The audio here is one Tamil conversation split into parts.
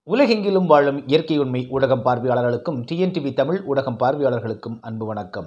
உலகெங்கிலும் வாழும் இயற்கை உண்மை ஊடகம் பார்வையாளர்களுக்கும் டிஎன்டிவி தமிழ் ஊடகம் பார்வையாளர்களுக்கும் அன்பு வணக்கம்.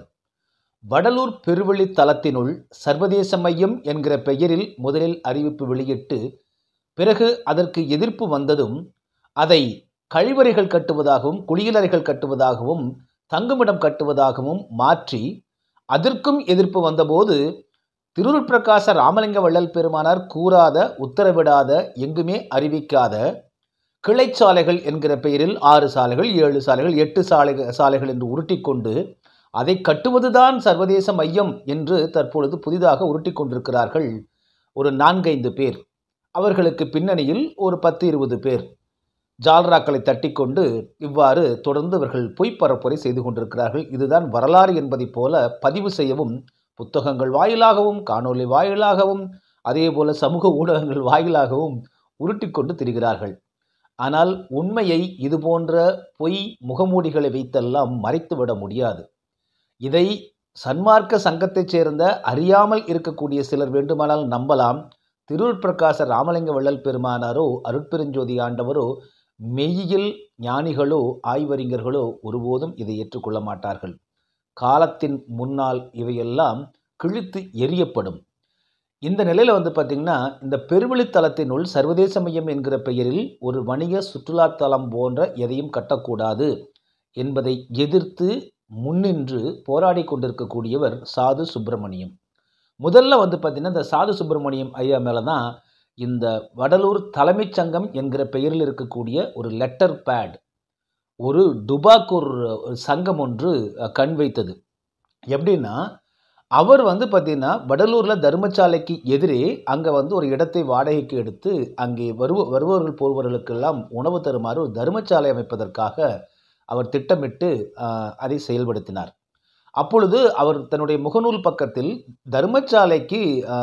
வடலூர் பெருவழி தளத்தினுள் சர்வதேச மையம் என்கிற பெயரில் முதலில் அறிவிப்பு வெளியிட்டு பிறகு அதற்கு எதிர்ப்பு வந்ததும் அதை கழிவறைகள் கட்டுவதாகவும் குளியலறைகள் கட்டுவதாகவும் தங்குமிடம் கட்டுவதாகவும் மாற்றி அதற்கும் எதிர்ப்பு வந்தபோது திருவுருட் பிரகாச ராமலிங்க வள்ளல் பெருமானார் கூறாத உத்தரவிடாத எங்குமே அறிவிக்காத கிளைச்சாலைகள் என்கிற பெயரில் 6 சாலைகள் 7 சாலைகள் 8 சாலைகள் என்று உருட்டிக்கொண்டு அதை கட்டுவதுதான் சர்வதேச மையம் என்று தற்பொழுது புதிதாக உருட்டி கொண்டிருக்கிறார்கள் ஒரு 4-5 பேர். அவர்களுக்கு பின்னணியில் ஒரு 10-20 பேர் ஜால்ராக்களை தட்டி கொண்டு இவ்வாறு தொடர்ந்து இவர்கள் பொய்ப்பரப்புரை செய்து கொண்டிருக்கிறார்கள். இதுதான் வரலாறு என்பதைப் போல பதிவு செய்யவும் புத்தகங்கள் வாயிலாகவும் காணொலி வாயிலாகவும் அதே போல சமூக ஊடகங்கள் வாயிலாகவும் உருட்டி கொண்டு திரிகிறார்கள். ஆனால் உண்மையை இதுபோன்ற பொய் முகமூடிகளை வைத்தெல்லாம் மறைத்துவிட முடியாது. இதை சன்மார்க்க சங்கத்தைச் சேர்ந்த அறியாமல் இருக்கக்கூடிய சிலர் வேண்டுமானால் நம்பலாம். திருவுருட் பிரகாச ராமலிங்க வள்ளல் பெருமானாரோ அருட்பெருஞ்சோதி ஆண்டவரோ மெய்யியல் ஞானிகளோ ஆய்வறிஞர்களோ ஒருபோதும் இதை ஏற்றுக்கொள்ள மாட்டார்கள். காலத்தின் முன்னால் இவையெல்லாம் கிழித்து எறியப்படும். இந்த நிலையில் பார்த்திங்கன்னா இந்த பெருவழித்தலத்தினுள் சர்வதேச மையம் என்கிற பெயரில் ஒரு வணிக சுற்றுலாத்தலம் போன்ற எதையும் கட்டக்கூடாது என்பதை எதிர்த்து முன்னின்று போராடி கொண்டிருக்கக்கூடியவர் சாது சுப்பிரமணியம். முதல்ல பார்த்திங்கன்னா இந்த சாது சுப்பிரமணியம் ஐயா மேலே தான் இந்த வடலூர் தலைமைச் சங்கம் என்கிற பெயரில் இருக்கக்கூடிய ஒரு லெட்டர் பேட் ஒரு டுபாக்கூர் சங்கம் ஒன்று கண் வைத்தது. எப்படின்னா அவர் பார்த்திங்கன்னா வடலூரில் தர்மசாலைக்கு எதிரே அங்கே ஒரு இடத்தை வாடகைக்கு எடுத்து அங்கே வருபவர்கள் போர்வர்களுக்கெல்லாம் உணவு தருமாறு ஒரு தர்மசாலை அமைப்பதற்காக அவர் திட்டமிட்டு அதை செயல்படுத்தினார். அப்பொழுது அவர் தன்னுடைய முகநூல் பக்கத்தில் தர்மசாலைக்கு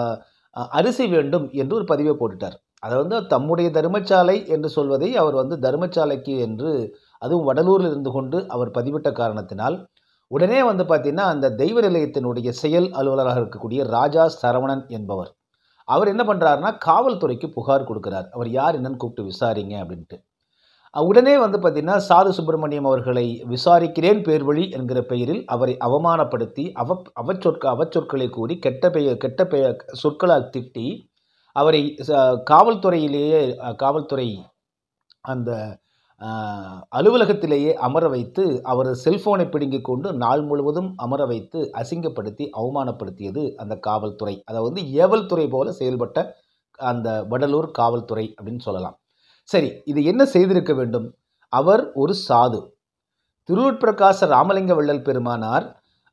அரிசி வேண்டும் என்று ஒரு பதிவை போட்டுட்டார். அதை தம்முடைய தர்மசாலை என்று சொல்வதை அவர் தர்மசாலைக்கு என்று அதுவும் வடலூரில் இருந்து கொண்டு அவர் பதிவிட்ட காரணத்தினால் உடனே பார்த்திங்கன்னா அந்த தெய்வ நிலையத்தினுடைய செயல் அலுவலராக இருக்கக்கூடிய ராஜா சரவணன் என்பவர் அவர் என்ன பண்ணுறாருன்னா காவல்துறைக்கு புகார் கொடுக்குறார். அவர் யார் என்னன்னு கூப்பிட்டு விசாரிங்க அப்படின்ட்டு. உடனே பார்த்திங்கன்னா சாது சுப்பிரமணியம் அவர்களை விசாரிக்கிறேன் பேர்வழி என்கிற பெயரில் அவரை அவமானப்படுத்தி அவச்சொற்களை கூறி கெட்ட பெயர் சொற்களால் திட்டி அவரை காவல்துறை அந்த அலுவலகத்திலேயே அமர வைத்து அவர் செல்போனை பிடுங்கி கொண்டு நாள் முழுவதும் அமர வைத்து அசிங்கப்படுத்தி அவமானப்படுத்தியது அந்த காவல்துறை. அதை ஏவல் துறை போல செயல்பட்ட அந்த வடலூர் காவல்துறை அப்படின்னு சொல்லலாம். சரி, இது என்ன செய்திருக்க வேண்டும்? அவர் ஒரு சாது. திருவுருட் பிரகாச ராமலிங்க வள்ளல் பெருமானார்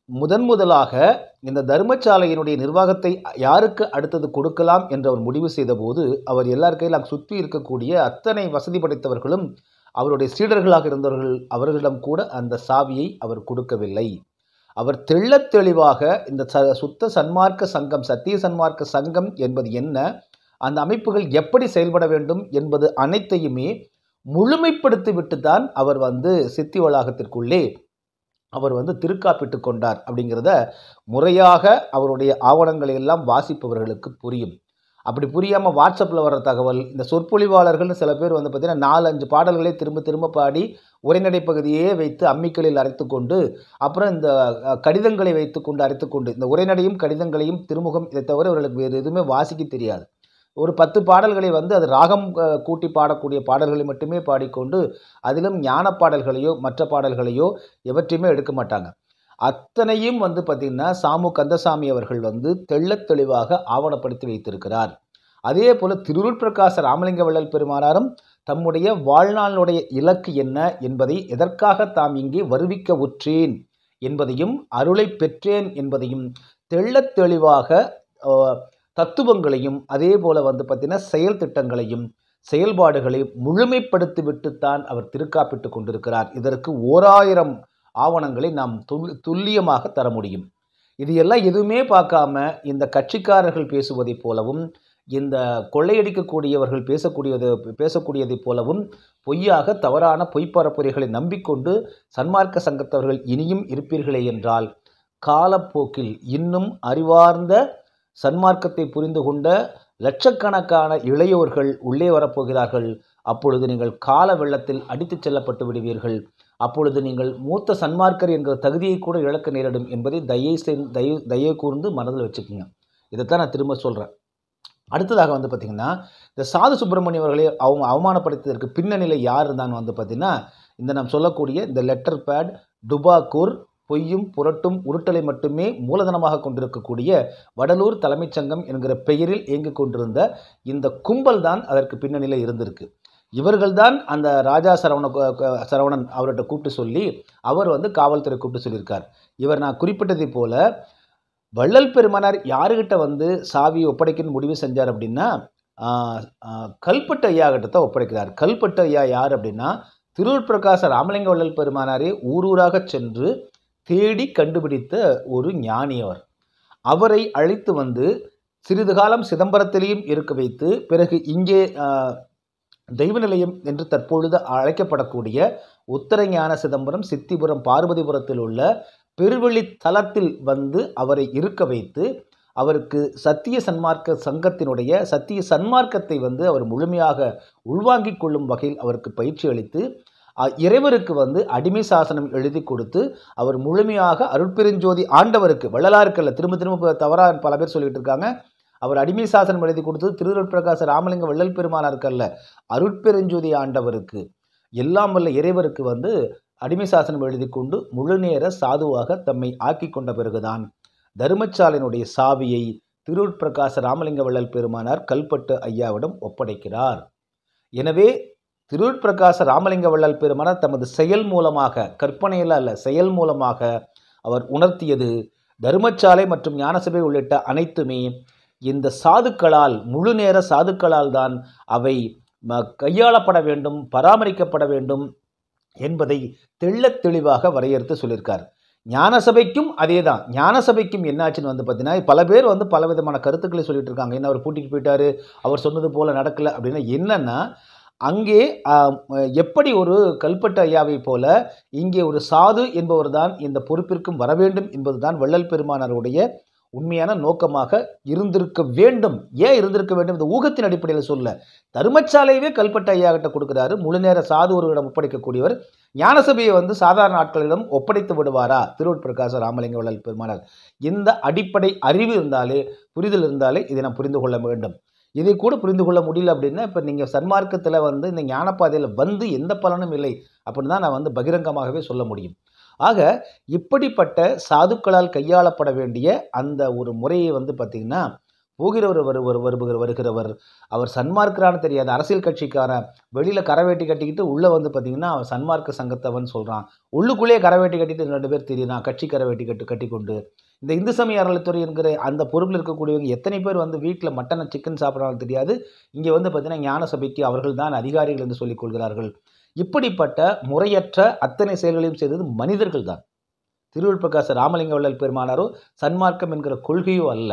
முதலாக இந்த தர்மசாலையினுடைய நிர்வாகத்தை யாருக்கு அடுத்தது கொடுக்கலாம் என்று அவர் முடிவு செய்த போது அவர் எல்லார் கையிலும் சுற்றி இருக்கக்கூடிய அத்தனை வசதி படைத்தவர்களும் அவருடைய சீடர்களாக இருந்தவர்கள் அவர்களிடம் கூட அந்த சாவியை அவர் கொடுக்கவில்லை. அவர் தெள்ளத் தெளிவாக இந்த சுத்த சன்மார்க்க சங்கம் சத்திய சன்மார்க்க சங்கம் என்பது என்ன, அந்த அமைப்புகள் எப்படி செயல்பட வேண்டும் என்பது அனைத்தையுமே முழுமைப்படுத்தி விட்டு தான் அவர் சித்தி வளாகத்திற்குள்ளே அவர் திருக்காப்பிட்டு கொண்டார். அப்படிங்கிறத முறையாக அவருடைய ஆவணங்களை எல்லாம் வாசிப்பவர்களுக்கு புரியும். அப்படி புரியாமல் வாட்ஸ்அப்பில் வர்ற தகவல், இந்த சொற்பொழிவாளர்கள்னு சில பேர் பார்த்திங்கன்னா 4-5 பாடல்களை திரும்ப பாடி உரைநடை பகுதியே வைத்து அம்மிக்களில் அரைத்து கொண்டு அப்புறம் இந்த கடிதங்களை வைத்துக்கொண்டு அரைத்துக்கொண்டு இந்த உரைநடையும் கடிதங்களையும் திருமுகம் இதை தவிர அவர்களுக்கு வேறு எதுவுமே வாசிக்க தெரியாது. ஒரு 10 பாடல்களை அது ராகம் கூட்டி பாடக்கூடிய பாடல்களை மட்டுமே பாடிக்கொண்டு அதிலும் ஞான பாடல்களையோ மற்ற பாடல்களையோ எவற்றையுமே எடுக்க மாட்டாங்க. அத்தனையும் பார்த்திங்கன்னா சாமு கந்தசாமி அவர்கள் தெள்ளத் தெளிவாக ஆவணப்படுத்தி வைத்திருக்கிறார். அதே போல் திருவுருட் பிரகாச ராமலிங்க வள்ளல் பெருமானாரும் தம்முடைய வாழ்நாளுடைய இலக்கு என்ன என்பதை எதற்காக தாம் இங்கே வருவிக்க உற்றேன் என்பதையும் அருளை பெற்றேன் என்பதையும் தெள்ளத் தெளிவாக தத்துவங்களையும் அதே போல் பார்த்திங்கன்னா செயல் திட்டங்களையும் செயல்பாடுகளையும் முழுமைப்படுத்திவிட்டுத்தான் அவர் திருக்காப்பிட்டு கொண்டிருக்கிறார். இதற்கு 1000 ஆவணங்களை நாம் துல்லியமாக தர முடியும். இது எல்லாம் எதுவுமே பார்க்காம இந்த கட்சிக்காரர்கள் பேசுவதைப் போலவும் இந்த கொள்ளையடிக்கக்கூடியவர்கள் பேசக்கூடியதைப் போலவும் பொய்யாக தவறான பொய்ப்பரப்புரைகளை நம்பிக்கொண்டு சன்மார்க்க சங்கத்தவர்கள் இனியும் இருப்பீர்களே என்றால் காலப்போக்கில் இன்னும் அறிவார்ந்த சன்மார்க்கத்தை புரிந்து கொண்ட லட்சக்கணக்கான இளையோர்கள் உள்ளே வரப்போகிறார்கள். அப்பொழுது நீங்கள் கால வெள்ளத்தில் அடித்துச் செல்லப்பட்டு விடுவீர்கள். அப்பொழுது நீங்கள் மூத்த சன்மார்க்கர் என்கிற தகுதியை கூட இழக்க நேரிடும் என்பதை தயவு கூர்ந்து மனதில் வச்சுக்கோங்க. இதைத்தான் நான் திரும்ப சொல்கிறேன். அடுத்ததாக வந்து பார்த்திங்கன்னா, இந்த சாது சுப்பிரமணியம் அவர்களை அவங்க அவமானப்படுத்தியதற்கு பின்னணியில் யார் இருந்தான்னு வந்து பார்த்திங்கன்னா, இந்த நாம் சொல்லக்கூடிய இந்த லெட்டர் பேட், டுபாக்கூர், பொய்யும் புரட்டும் உருட்டலை மட்டுமே மூலதனமாக கொண்டிருக்கக்கூடிய வடலூர் தலைமைச் சங்கம் என்கிற பெயரில் இயங்கிக் கொண்டிருந்த இந்த கும்பல் தான் அதற்கு பின்னணியில் இருந்திருக்கு. இவர்கள்தான் அந்த ராஜா சரவணன் அவர்கிட்ட கூப்பிட்டு சொல்லி அவர் வந்து காவல்துறை கூப்பிட்டு சொல்லியிருக்கார். இவர் நான் குறிப்பிட்டதை போல வள்ளல் பெருமானார் யாருக்கிட்ட வந்து சாவியை ஒப்படைக்கணும்னு முடிவு செஞ்சார் அப்படின்னா, கல்பட்டு ஐயா கிட்ட தான் ஒப்படைக்கிறார். கல்பட்டு ஐயா யார் அப்படின்னா, திருவருட்பிரகாச ராமலிங்க வள்ளல் பெருமானாரே ஊரூராக சென்று தேடி கண்டுபிடித்த ஒரு ஞானி அவர். அவரை அழைத்து வந்து சிறிது காலம் சிதம்பரத்திலேயும் இருக்க வைத்து, பிறகு இங்கே தெய்வ நிலையம் என்று தற்பொழுது அழைக்கப்படக்கூடிய உத்தரஞான சிதம்பரம், சித்திபுரம், பார்வதிபுரத்தில் உள்ள பெருவெளி தலத்தில் வந்து அவரை இருக்க வைத்து, அவருக்கு சத்திய சன்மார்க்க சங்கத்தினுடைய சத்திய சன்மார்க்கத்தை வந்து அவர் முழுமையாக உள்வாங்கிக் கொள்ளும் வகையில் அவருக்கு பயிற்சி அளித்து, இறைவருக்கு வந்து அடிமை சாசனம் எழுதி கொடுத்து, அவர் முழுமையாக அருட்பெருஞ்சோதி ஆண்டவருக்கு, வள்ளலாருக்கல்ல, திரும்ப தவறாக பல பேர் சொல்லிட்டு இருக்காங்க. அவர் அடிமை சாசனம் எழுதி கொடுத்தது திருவருட்பிரகாச ராமலிங்க வள்ளல் பெருமானாருக்கல்ல, அருட்பெருஞ்சோதி ஆண்டவருக்கு, எல்லாம் வல்ல இறைவருக்கு வந்து அடிமை சாசனம் எழுதி கொண்டு முழு நேர சாதுவாக தம்மை ஆக்கி கொண்ட பிறகுதான் தர்மசாலையினுடைய சாவியை திருவருட்பிரகாச ராமலிங்க வள்ளல் பெருமானார் கல்பட்டு ஐயாவிடம் ஒப்படைக்கிறார். எனவே திருவருட்பிரகாச ராமலிங்க வள்ளல் பெருமானார் தமது செயல் மூலமாக, கற்பனையில் அல்ல, செயல் மூலமாக அவர் உணர்த்தியது தர்மசாலை மற்றும் ஞானசபை உள்ளிட்ட அனைத்துமே இந்த சாதுக்களால், முழு நேர சாதுக்களால் தான் அவை கையாளப்பட வேண்டும், பராமரிக்கப்பட வேண்டும் என்பதை தெள்ளத் தெளிவாக வரையறுத்து சொல்லியிருக்கார். ஞானசபைக்கும் அதே தான். ஞானசபைக்கும் என்னாச்சுன்னு வந்து பார்த்தீங்கன்னா, பல பேர் வந்து பல விதமான கருத்துக்களை சொல்லிட்டு இருக்காங்க. என்ன அவர் பூட்டிட்டு போயிட்டாரு, அவர் சொன்னது போல நடக்கலை அப்படின்னா என்னன்னா, அங்கே எப்படி ஒரு கல்பட்டு ஐயாவை போல இங்கே ஒரு சாது என்பவர் தான் இந்த பொறுப்பிற்கும் வர வேண்டும் என்பதுதான் வள்ளல் பெருமானாருடைய உண்மையான நோக்கமாக இருந்திருக்க வேண்டும். ஏன் இருந்திருக்க வேண்டும்? இந்த ஊகத்தின் அடிப்படையில் சொல்ல, தர்மசாலையவே கல்பட்டு ஐயா கிட்ட கொடுக்குறாரு. முழு நேர சாது ஒருவரிடம் ஒப்படைக்கக்கூடியவர் ஞானசபையை வந்து சாதாரண ஆட்களிடம் ஒப்படைத்து விடுவாரா திருவருட்பிரகாச ராமலிங்க வள்ளல் பெருமானார்? இந்த அடிப்படை அறிவு இருந்தாலே, புரிதல் இருந்தாலே இதை நாம் புரிந்து கொள்ள வேண்டும். இதை கூட புரிந்து கொள்ள முடியல அப்படின்னா, இப்போ நீங்கள் சன்மார்க்கத்தில் வந்து இந்த ஞானப்பாதையில் வந்து எந்த பலனும் இல்லை அப்படின்னு தான் நான் வந்து பகிரங்கமாகவே சொல்ல முடியும். ஆக இப்படிப்பட்ட சாதுக்களால் கையாளப்பட வேண்டிய அந்த ஒரு முறையை வந்து பார்த்திங்கன்னா, போகிறவர் வருகிறவர், அவர் சன்மார்க்கரான்னு தெரியாத அரசியல் கட்சிக்கார வெளியில் கரவேட்டி கட்டிக்கிட்டு உள்ளே வந்து பார்த்திங்கன்னா அவர் சன்மார்க்க சங்கத்தவன் சொல்கிறான். உள்ளுக்குள்ளேயே கரவேட்டி கட்டிட்டு 2 பேர் தெரியுறான், கட்சி கரவேட்டி கட்டி கொண்டு. இந்த இந்து சமய அறநிலைத்துறை என்கிற அந்த பொறுப்பில் இருக்கக்கூடியவங்க எத்தனை பேர் வந்து வீட்டில் மட்டன் சிக்கன் சாப்பிட்றாலும் தெரியாது. இங்கே வந்து பார்த்திங்கன்னா ஞான சபைக்கு அவர்கள் தான் அதிகாரிகள் என்று சொல்லிக் கொள்கிறார்கள். இப்படிப்பட்ட முறையற்ற அத்தனை செயல்களையும் செய்தது மனிதர்கள் தான். திருவருட்பிரகாச ராமலிங்க வள்ளல் பெருமானாரோ சன்மார்க்கம் என்கிற கொள்கையோ அல்ல.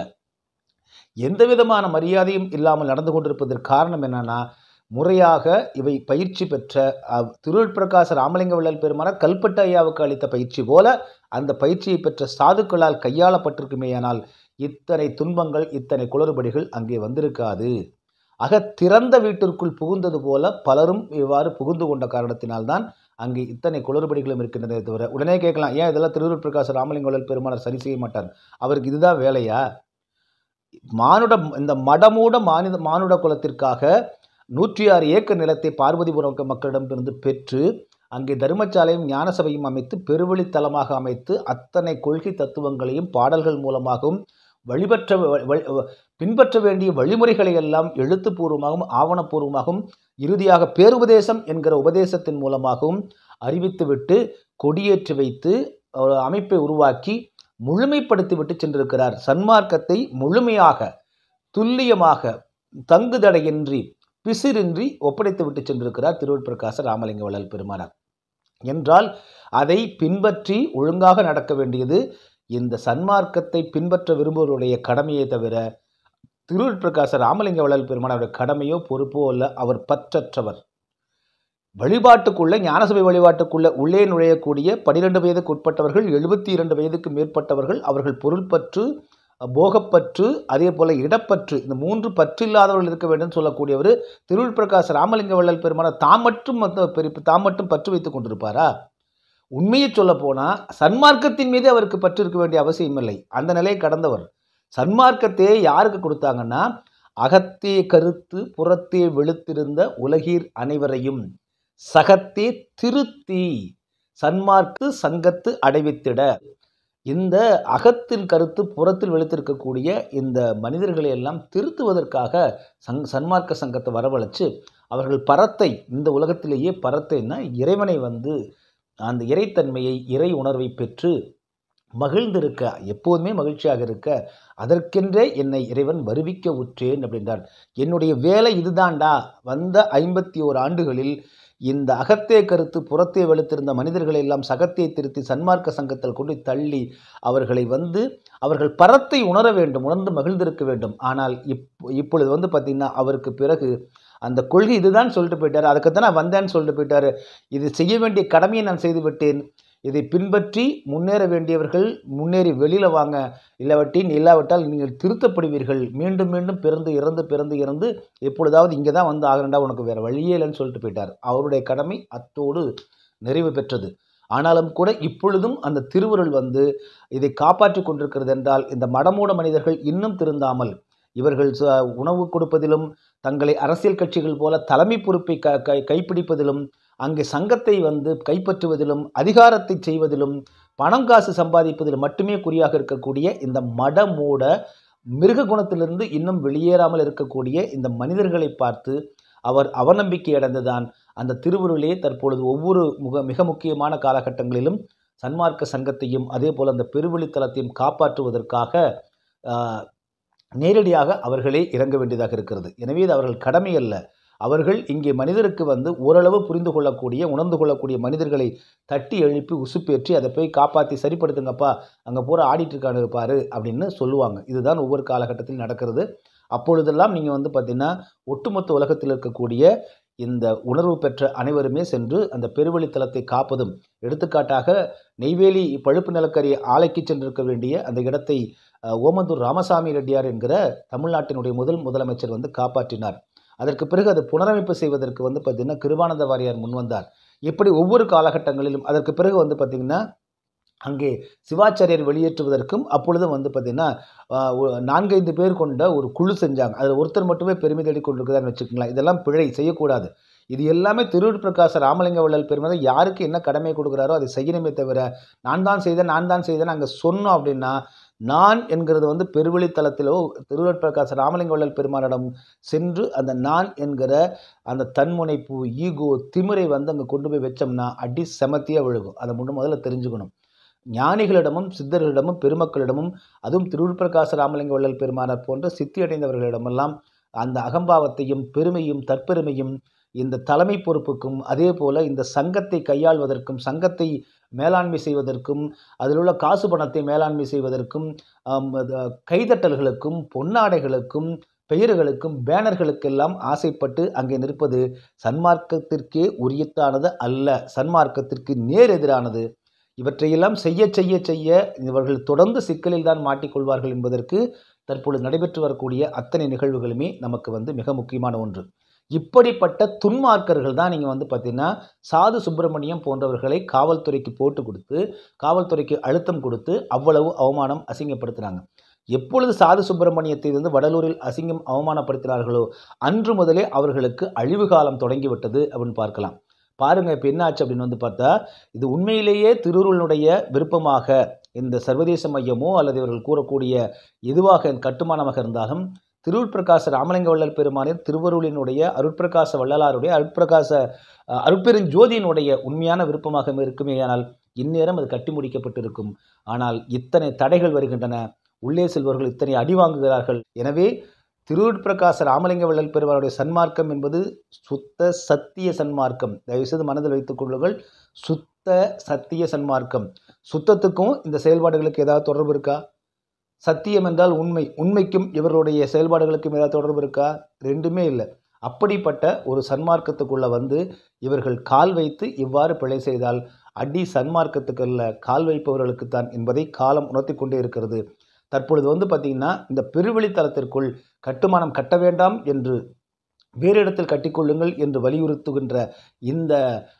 எந்த விதமான மரியாதையும் இல்லாமல் நடந்து கொண்டிருப்பதற்கு காரணம் என்னன்னா, முறையாக இவை பயிற்சி பெற்ற திருவருட்பிரகாச ராமலிங்க வள்ளல் பெருமானார் கல்பட்டு ஐயாவுக்கு அளித்த பயிற்சி போல அந்த பயிற்சியை பெற்ற சாதுக்களால் கையாளப்பட்டிருக்குமேயானால் இத்தனை துன்பங்கள், இத்தனை குளறுபடிகள் அங்கே வந்திருக்காது. ஆக திறந்த வீட்டிற்குள் புகுந்தது போல பலரும் இவ்வாறு புகுந்து கொண்ட காரணத்தினால்தான் அங்கே இத்தனை குளறுபடிகளும் இருக்கின்றதை தவிர, உடனே கேட்கலாம், ஏன் இதெல்லாம் திருவருட்பிரகாச ராமலிங்க வள்ளல் பெருமானார் சரி செய்ய மாட்டார், அவருக்கு இதுதான் வேலையா? இந்த மடமூட மானுட குலத்திற்காக 106 ஏக்கர் நிலத்தை பார்வதிபுரம் மக்களிடமிருந்து பெற்று அங்கே தர்மசாலையும் ஞானசபையும் அமைத்து பெருவெளித்தலமாக அமைத்து அத்தனை கொள்கை தத்துவங்களையும் பாடல்கள் மூலமாகவும் பின்பற்ற வேண்டிய வழிமுறைகளை எல்லாம் எழுத்துப்பூர்வமாகவும் ஆவணப்பூர்வமாகவும் இறுதியாக பேருபதேசம் என்கிற உபதேசத்தின் மூலமாகவும் அறிவித்துவிட்டு கொடியேற்றி வைத்து ஒரு அமைப்பை உருவாக்கி முழுமைப்படுத்திவிட்டு சென்றிருக்கிறார். சன்மார்க்கத்தை முழுமையாக, துல்லியமாக, தங்குதடையின்றி, பிசிறின்றி ஒப்படைத்து விட்டு சென்றிருக்கிறார் திருவருட்பிரகாச ராமலிங்க வள்ளல் பெருமானார். என்றால் அதை பின்பற்றி ஒழுங்காக நடக்க வேண்டியது இந்த சன்மார்க்கத்தை பின்பற்ற விரும்புவருடைய கடமையை தவிர திருவருட்பிரகாச ராமலிங்க வள்ளல் பெருமானாருடைய கடமையோ பொறுப்போ அல்ல. அவர் பற்றற்றவர். வழிபாட்டுக்குள்ள, ஞானசபை வழிபாட்டுக்குள்ள உள்ளே நுழையக்கூடிய 12 வயதுக்கு உட்பட்டவர்கள், 72 வயதுக்கு மேற்பட்டவர்கள், அவர்கள் பொருள்பற்று போகப்பற்று, அதே போல இடப்பற்று, இந்த 3 பற்று இல்லாதவர்கள் இருக்க வேண்டும் சொல்லக்கூடியவர் திருவுள் பிரகாச ராமலிங்க வள்ளல் பெருமானார் தாம் மட்டும் பற்று வைத்துக் கொண்டிருப்பாரா? உண்மையை சொல்ல போனா சன்மார்க்கத்தின் மீது அவருக்கு பற்று இருக்க வேண்டிய அவசியம் இல்லை. அந்த நிலையை கடந்தவர். சன்மார்க்கத்தை யாருக்கு கொடுத்தாங்கன்னா, அகத்தே கருத்து புறத்தே வெளுத்திருந்த உலகீர் அனைவரையும் சகத்தே திருத்தி சன்மார்க்கு சங்கத்து அடைவித்திட. இந்த அகத்தின் கருத்து புறத்தில் வெளுத்திருக்கக்கூடிய இந்த மனிதர்களை எல்லாம் திருத்துவதற்காக சன்மார்க்க சங்கத்தை வரவழைச்சு அவர்கள் பரத்தை, இந்த உலகத்திலேயே பரத்தைன்னா இறைவனை அந்த இறைத்தன்மையை, இறை உணர்வை பெற்று மகிழ்ந்திருக்க, எப்போதுமே மகிழ்ச்சியாக இருக்க, அதற்கென்றே என்னை இறைவன் வருவிக்க உற்றேன் அப்படின்றார். என்னுடைய வேலை இதுதான்டா. வந்த 51 ஆண்டுகளில் இந்த அகத்தே கருத்து புறத்தே வெளுத்திருந்த மனிதர்களை எல்லாம் சகத்தை திருத்தி சன்மார்க்க சங்கத்தில் கொண்டு தள்ளி அவர்களை அவர்கள் பரத்தை உணர வேண்டும், உணர்ந்து மகிழ்ந்திருக்க வேண்டும். ஆனால் இப்பொழுது பார்த்திங்கன்னா அவருக்கு பிறகு அந்த கொள்கை இதுதான் சொல்லிட்டு போயிட்டார். அதுக்குத்தான் நான் வந்தேன்னு சொல்லிட்டு போயிட்டார். இது செய்ய வேண்டிய கடமையை நான் செய்து விட்டேன். இதை பின்பற்றி முன்னேற வேண்டியவர்கள் முன்னேறி வெளியில் வாங்க, இல்லாவிட்டால் நீங்கள் திருத்தப்படுவீர்கள். மீண்டும் மீண்டும் பிறந்து எப்பொழுதாவது இங்கே தான் ஆகணுண்டா, உனக்கு வேறு வழியே இல்லைன்னு சொல்லிட்டு போயிட்டார். அவருடைய கடமை அத்தோடு நிறைவு பெற்றது. ஆனாலும் கூட இப்பொழுதும் அந்த திருவருள் இதை காப்பாற்றி கொண்டிருக்கிறது என்றால், இந்த மடமூட மனிதர்கள் இன்னும் திருந்தாமல் இவர்கள் உணவு கொடுப்பதிலும், தங்களை அரசியல் கட்சிகள் போல தலைமை பொறுப்பை கைப்பிடிப்பதிலும், அங்கே சங்கத்தை கைப்பற்றுவதிலும், அதிகாரத்தை செய்வதிலும், பணம் காசு சம்பாதிப்பதிலும் மட்டுமே குறியாக இருக்கக்கூடிய இந்த மடமூட மிருக குணத்திலிருந்து இன்னும் வெளியேறாமல் இருக்கக்கூடிய இந்த மனிதர்களை பார்த்து அவர் அவநம்பிக்கை அடைந்துதான் அந்த திருவுருளே தற்பொழுது ஒவ்வொரு மிக முக்கியமான காலகட்டங்களிலும் சன்மார்க்க சங்கத்தையும் அதே போல் அந்த பெருவெளித்தலத்தையும் காப்பாற்றுவதற்காக நேரடியாக அவர்களே இறங்க வேண்டியதாக இருக்கிறது. எனவே இது அவர்கள் கடமை அல்ல. அவர்கள் இங்கே மனிதருக்கு ஓரளவு புரிந்து கொள்ளக்கூடிய, உணர்ந்து கொள்ளக்கூடிய மனிதர்களை தட்டி எழுப்பி உசுப்பேற்றி அதை போய் காப்பாற்றி சரிப்படுத்துங்கப்பா, அங்கே பூரா ஆடிட்டு இருக்கானு பாரு அப்படின்னு சொல்லுவாங்க. இதுதான் ஒவ்வொரு காலகட்டத்தில் நடக்கிறது. அப்பொழுதெல்லாம் நீங்கள் பார்த்தீங்கன்னா ஒட்டுமொத்த உலகத்தில் இருக்கக்கூடிய இந்த உணர்வு பெற்ற அனைவருமே சென்று அந்த பெருவெளித்தலத்தை காப்பதும், எடுத்துக்காட்டாக நெய்வேலி பழுப்பு நிலக்கரி ஆலைக்கு சென்றிருக்க வேண்டிய அந்த இடத்தை ஓமந்தூர் ராமசாமி ரெட்டியார் என்கிற தமிழ்நாட்டினுடைய முதலமைச்சர் காப்பாற்றினார். அதற்கு பிறகு அதை புனரமைப்பு செய்வதற்கு பார்த்திங்கன்னா கிருபானந்த வாரியார் முன்வந்தார். இப்படி ஒவ்வொரு காலகட்டங்களிலும் அதற்கு பிறகு பார்த்திங்கன்னா அங்கே சிவாச்சாரியர் வெளியேற்றுவதற்கும் அப்பொழுதும் பார்த்திங்கன்னா 4-5 பேர் கொண்ட ஒரு குழு செஞ்சாங்க. அதில் ஒருத்தர் மட்டுமே பெருமை தேடி கொண்டிருக்கிறான்னு வச்சுக்கோங்களேன். இதெல்லாம் பிழை, செய்யக்கூடாது. இது எல்லாமே திருவுள் பிரகாச ராமலிங்க வள்ளல் பெருமானார் யாருக்கு என்ன கடமை கொடுக்குறாரோ அதை செய்யணுமே தவிர நான் தான் செய்தேன் அங்கே சொன்னோம் அப்படின்னா, நான் என்கிறது பெருவெளித்தலத்திலோ திருவுள் பிரகாச ராமலிங்க வள்ளல் பெருமானிடம் சென்று அந்த நான் என்கிற அந்த தன்முனைப்பு, ஈகோ, திமிரை அங்கே கொண்டு போய் வச்சோம்னா அடி செமத்தியாக விழுகும். அதை முதல்ல தெரிஞ்சுக்கணும். ஞானிகளிடமும் சித்தர்களிடமும் பெருமக்களிடமும், அதுவும் திருவுள் பிரகாச ராமலிங்க வள்ளல் பெருமானார் போன்ற சித்தி அடைந்தவர்களிடமெல்லாம் அந்த அகம்பாவத்தையும் பெருமையும் தற்பெருமையும் இந்த தலைமை பொறுப்புக்கும், அதே போல இந்த சங்கத்தை கையாள்வதற்கும், சங்கத்தை மேலாண்மை செய்வதற்கும், அதில் உள்ள காசு பணத்தை மேலாண்மை செய்வதற்கும், கைதட்டல்களுக்கும், பொன்னாடைகளுக்கும், பெயர்களுக்கும், பேனர்களுக்கெல்லாம் ஆசைப்பட்டு அங்கே நிற்பது சன்மார்க்கத்திற்கே உரியத்தானது அல்ல, சன்மார்க்கத்திற்கு நேர் எதிரானது. இவற்றையெல்லாம் செய்ய இவர்கள் தொடர்ந்து சிக்கலில் தான் மாட்டிக்கொள்வார்கள் என்பதற்கு தற்பொழுது நடைபெற்று வரக்கூடிய அத்தனை நிகழ்வுகளுமே நமக்கு மிக முக்கியமான ஒன்று. இப்படிப்பட்ட துன்மார்க்கர்கள் தான் நீங்கள் பார்த்தீங்கன்னா சாது சுப்பிரமணியம் போன்றவர்களை காவல்துறைக்கு போட்டு கொடுத்து, காவல்துறைக்கு அழுத்தம் கொடுத்து அவ்வளவு அவமானம் அசிங்கப்படுத்துகிறாங்க. எப்பொழுது சாது சுப்பிரமணியத்தை வடலூரில் அவமானப்படுத்தினார்களோ அன்று முதலே அவர்களுக்கு அழிவு காலம் தொடங்கிவிட்டது அப்படின்னு பார்க்கலாம். பாருங்கள் இப்போ என்ன ஆச்சு அப்படின்னு பார்த்தா, இது உண்மையிலேயே திருவுருளினுடைய விருப்பமாக இந்த சர்வதேச மையமோ அல்லது இவர்கள் கூறக்கூடிய எதுவாக கட்டுமானமாக இருந்தாலும் திருவுள் பிரகாச ராமலிங்க வள்ளல் பெருமானின் திருவருளினுடைய அருட்பிரகாச வள்ளலாருடைய அருட்பெருஞ்சோதியினுடைய உண்மையான விருப்பமாக இருக்குமேயானால் இந்நேரம் அது கட்டி முடிக்கப்பட்டிருக்கும். ஆனால் இத்தனை தடைகள் வருகின்றன, உள்ளே செல்வர்கள் இத்தனை அடி வாங்குகிறார்கள். எனவே திருவுள் பிரகாச ராமலிங்க வள்ளல் பெருமானுடைய சன்மார்க்கம் என்பது சுத்த சத்திய சன்மார்க்கம். தயவுசெய்து மனதில் வைத்துக் கொள்ளுங்கள். சுத்த சத்திய சன்மார்க்கம். சுத்தத்துக்கும் இந்த செயல்பாடுகளுக்கு ஏதாவது தொடர்பு இருக்கா? சத்தியம் என்றால் உண்மை, உண்மைக்கும் இவர்களுடைய செயல்பாடுகளுக்கும் ஏதாவது தொடர்பு இருக்கா? ரெண்டுமே இல்லை. அப்படிப்பட்ட ஒரு சன்மார்க்கத்துக்குள்ள இவர்கள் கால் வைத்து இவ்வாறு பிழை செய்தால் அடி சன்மார்க்கத்துக்கு அல்ல, கால் வைப்பவர்களுக்குத்தான் என்பதை காலம் உணர்த்தி கொண்டே இருக்கிறது. தற்பொழுது வந்து பார்த்திங்கன்னா இந்த பெருவழித்தலத்திற்குள் கட்டுமானம் கட்ட வேண்டாம் என்று வேறு இடத்தில் கட்டிக்கொள்ளுங்கள் என்று வலியுறுத்துகின்ற இந்த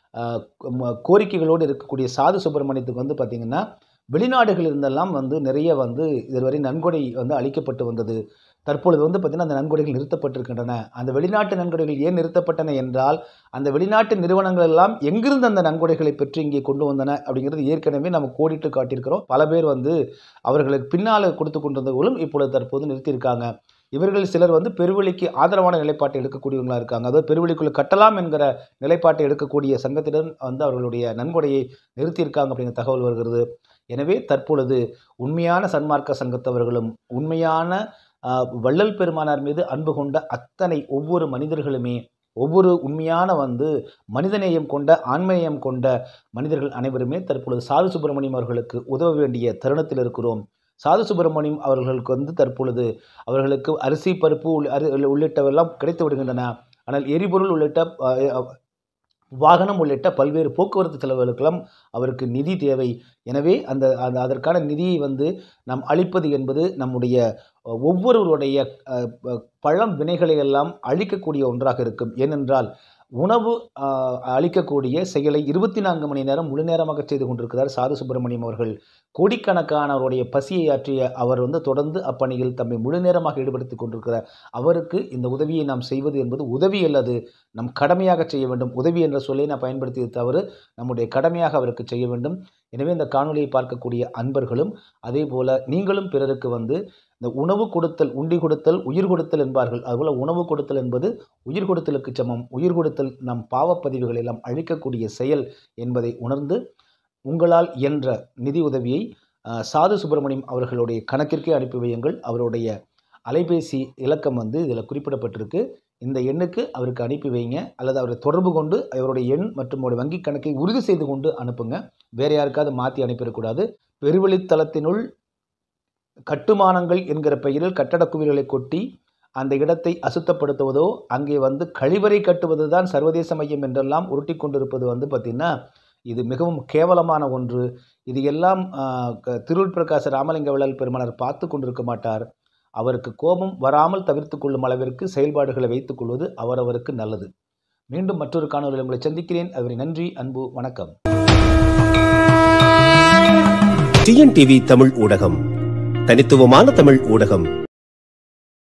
கோரிக்கைகளோடு இருக்கக்கூடிய சாது சுப்பிரமணியத்துக்கு வந்து பார்த்திங்கன்னா வெளிநாடுகளில் இருந்தெல்லாம் வந்து நிறைய வந்து இதுவரை நன்கொடை வந்து அளிக்கப்பட்டு வந்தது. தற்பொழுது வந்து பார்த்திங்கன்னா அந்த நன்கொடைகள் நிறுத்தப்பட்டிருக்கின்றன. அந்த வெளிநாட்டு நன்கொடைகள் ஏன் நிறுத்தப்பட்டன என்றால் அந்த வெளிநாட்டு நிறுவனங்கள் எல்லாம் எங்கிருந்து அந்த நன்கொடைகளை பெற்று இங்கே கொண்டு வந்தன அப்படிங்கிறது ஏற்கனவே நம்ம கோடிட்டு காட்டியிருக்கிறோம். பல பேர் வந்து அவர்களுக்கு பின்னால் கொடுத்து கொண்டிருந்தவர்களும் இப்பொழுது தற்போது நிறுத்தியிருக்காங்க. இவர்கள் சிலர் வந்து பெருவெளிக்கு ஆதரவான நிலைப்பாட்டை எடுக்கக்கூடியவங்களாக இருக்காங்க. அதாவது பெருவெளிக்குள்ளே கட்டலாம் என்கிற நிலைப்பாட்டை எடுக்கக்கூடிய சங்கத்திடம் வந்து அவர்களுடைய நன்கொடையை நிறுத்தியிருக்காங்க அப்படிங்கிற தகவல் வருகிறது. எனவே தற்பொழுது உண்மையான சன்மார்க்க சங்கத்தவர்களும் உண்மையான வள்ளல் பெருமானார் மீது அன்பு கொண்ட அத்தனை ஒவ்வொரு மனிதர்களுமே ஒவ்வொரு உண்மையான வந்து மனிதநேயம் கொண்ட ஆன்மநேயம் கொண்ட மனிதர்கள் அனைவருமே தற்பொழுது சாது சுப்பிரமணியம் அவர்களுக்கு உதவ வேண்டிய தருணத்தில் இருக்கிறோம். சாது சுப்பிரமணியம் அவர்களுக்கு வந்து தற்பொழுது அவர்களுக்கு அரிசி பருப்பு உள்ளிட்டவெல்லாம் கிடைத்து விடுகின்றன. ஆனால் எரிபொருள் உள்ளிட்ட வாகனம் உள்ளிட்ட பல்வேறு போக்குவரத்து செலவுகளுக்கெல்லாம் அவருக்கு நிதி தேவை. எனவே அதற்கான நிதியை வந்து நாம் அளிப்பது என்பது நம்முடைய ஒவ்வொருவருடைய பழம் வினைகளை எல்லாம் அழிக்கக்கூடிய ஒன்றாக இருக்கும். ஏனென்றால் உணவு அளிக்கக்கூடிய செயலை 24 மணி நேரம் முழு நேரமாக செய்து கொண்டிருக்கிறார் சாது சுப்பிரமணியம் அவர்கள். கோடிக்கணக்கானவருடைய பசியை ஆற்றிய அவர் வந்து தொடர்ந்து அப்பணியில் தம்மை முழு நேரமாக ஈடுபடுத்திக் கொண்டிருக்கிறார். அவருக்கு இந்த உதவியை நாம் செய்வது என்பது உதவி அல்லது நம் கடமையாக செய்ய வேண்டும். உதவி என்ற சொல்லை நான் பயன்படுத்தியது தவறு, நம்முடைய கடமையாக அவருக்கு செய்ய வேண்டும். எனவே இந்த காணொலியை பார்க்கக்கூடிய அன்பர்களும் அதே போல நீங்களும் பிறருக்கு வந்து இந்த உணவு கொடுத்தல், உண்டி கொடுத்தல், உயிர் கொடுத்தல் என்பார்கள். அதுபோல் உணவு கொடுத்தல் என்பது உயிர் கொடுத்தலுக்கு சமம். உயிர் கொடுத்தல் நம் பாவப்பதிவுகளை எல்லாம் அழிக்கக்கூடிய செயல் என்பதை உணர்ந்து உங்களால் இயன்ற நிதி உதவியை சாது சுப்பிரமணியம் அவர்களுடைய கணக்கிற்கே அனுப்பி வையுங்கள். அவருடைய அலைபேசி இலக்கம் வந்து இதில் குறிப்பிடப்பட்டிருக்கு. இந்த எண்ணுக்கு அவருக்கு அனுப்பி வைங்க, அல்லது அவரை தொடர்பு கொண்டு அவருடைய எண் மற்றும் அவருடைய வங்கி கணக்கை உறுதி செய்து கொண்டு அனுப்புங்க. வேறு யாருக்காவது மாற்றி அனுப்பிடக்கூடாது. பெருவெளித்தலத்தினுள் கட்டுமானங்கள் என்கிற பெயரில் கட்டட குவியல்களை கொட்டி அந்த இடத்தை அசுத்தப்படுத்துவதோ அங்கே வந்து கழிவறை கட்டுவது தான் சர்வதேச மையம் என்றெல்லாம் உருட்டி கொண்டிருப்பது வந்து பார்த்திங்கன்னா இது மிகவும் கேவலமான ஒன்று. இது எல்லாம் திருவுள் பிரகாச ராமலிங்க வள்ளல் பெருமானார் பார்த்து கொண்டிருக்க மாட்டார். அவருக்கு கோபம் வராமல் தவிர்த்து கொள்ளும் அளவிற்கு செயல்பாடுகளை வைத்துக் கொள்வது அவரவருக்கு நல்லது. மீண்டும் மற்றொரு காணொலியில் உங்களை சந்திக்கிறேன். அதுவரை நன்றி, அன்பு, வணக்கம். டிஎன்டிவி தமிழ் ஊடகம், தனித்துவமான தமிழ் ஊடகம்.